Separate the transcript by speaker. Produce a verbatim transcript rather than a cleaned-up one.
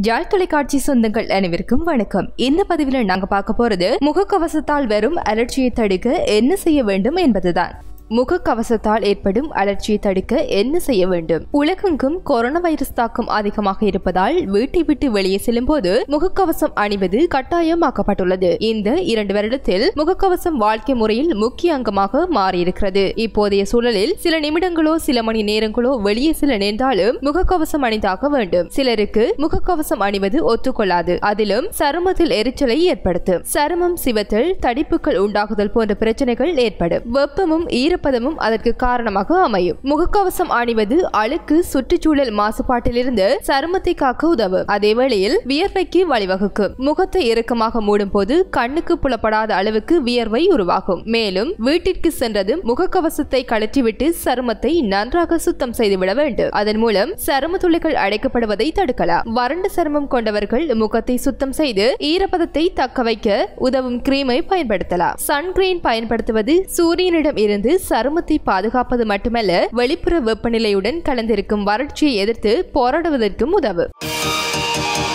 Speaker 1: ஜாழ் தொலைக்காட்சி சொந்தங்கள் அனைவருக்கும் வணக்கம். இந்த பதிவில் நாங்க பார்க்க போறது முகக்கவசத்தால் வரும் அலர்ஜியை தடுக்க என்ன செய்ய வேண்டும் என்பதுதான். முகக்கவசத்தால் ஏற்படும் அலர்ஜியை தடுக்க என்ன செய்ய வேண்டும்? உலகெங்கும் கொரோனா வைரஸ் தாக்கம் அதிகமாக இருப்பதால் வீட்டை விட்டு வெளியே செல்லும் போது முகக்கவசம் அணிவது கட்டாயமாக்கப்பட்டுள்ளது. இந்த இரண்டு வருடத்தில் முகக்கவசம் வாழ்க்கை முறையில் முக்கிய அங்கமாக மாறியிருக்கிறது. இப்போதைய சூழலில் சில நிமிடங்களோ சில மணி நேரங்களோ வெளியே செல்ல நேர்ந்தாலும் முகக்கவசம் அணிந்தாக வேண்டும். சிலருக்கு முகக்கவசம் அணிவது ஒத்துக்கொள்ளாது. அதிலும் சருமத்தில் எரிச்சலை ஏற்படுத்தும். சருமம் சிவத்தல், தடிப்புகள் உண்டாகுதல் போன்ற பிரச்சனைகள் ஏற்படும். வெப்பமும் ஈரப்பதமும் அதற்கு காரணமாக அமையும். முகக்கவசம் அணிவது அழுக்கு, சுற்றுச்சூழல் மாசுபாட்டிலிருந்து சருமத்தை காக்க உதவும். அதே வேளையில் வியர்வைக்கு வழிவகுக்கும். முகத்தை இறுக்கமாக மூடும் போது கண்ணுக்கு புலப்படாத அளவுக்கு வியர்வை உருவாகும். மேலும் வீட்டிற்கு சென்றதும் முகக்கவசத்தை கழற்றிவிட்டு சருமத்தை நன்றாக சுத்தம் செய்துவிட வேண்டும். அதன் மூலம் சரும துளைகள் அடைக்கப்படுவதை தடுக்கலாம். வறண்ட சருமம் கொண்டவர்கள் முகத்தை சுத்தம் செய்து ஈரப்பதத்தை தக்க வைக்க உதவும் கிரீமை பயன்படுத்தலாம். சன்கிரீன் பயன்படுத்துவது சூரியனிடம் இருந்து சருமத்தை பாதுகாப்பது மட்டுமல்ல, வெளிப்புற வெப்பநிலையுடன் கலந்திருக்கும் வறட்சியை எதிர்த்து போராடுவதற்கும் உதவும்.